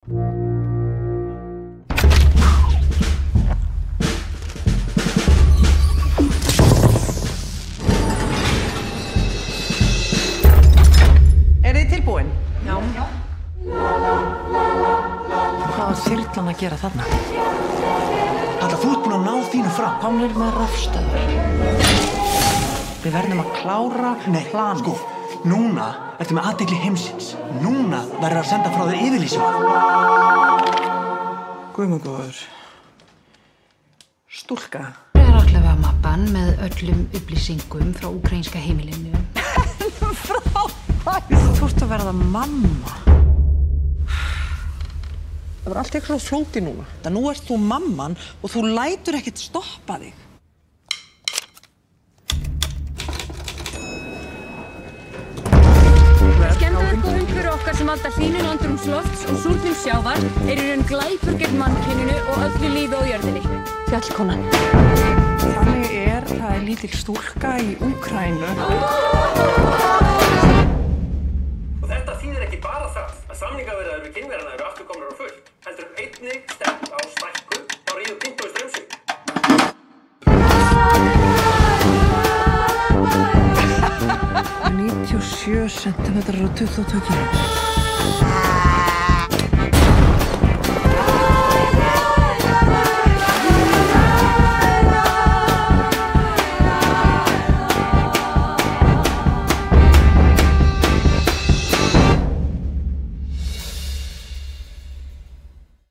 Þið tilbúin? Já. Hvað var þyrlan að gera þarna? Halla, þú ert búin að ná þínu fram. Komnir með rafstöðvar. Við verðum að klára planið. Sko, núna ertu með athygli heimsins. Núna verður að senda frá þér yfirlýsingu. Guð minn góður. Stúlka. Það er allavega mappan með öllum upplýsingum frá úkraínska heimilinu. Þú ert að verða mamma. Það var allt eitthvað flókið núna. Nú ert þú mamman og þú lætur ekkert stoppa þig. Skemmdarverk og umhverfi okkar sem valda hlýnun andrúmslofts og súrnun sjávar er í raun glæpur gegn mannkyninu og öllu lífi á jörðinni. Fjallkonan. Þannig það er lítil stúlka í Úkraínu. Þetta þýðir ekki bara það að samningaviðræður við kynverana eru aftur komnar á fullt, heldur einnig stefnt á stækkun á Rio Tinto í Straumsvík. 97 cm og 22 kg.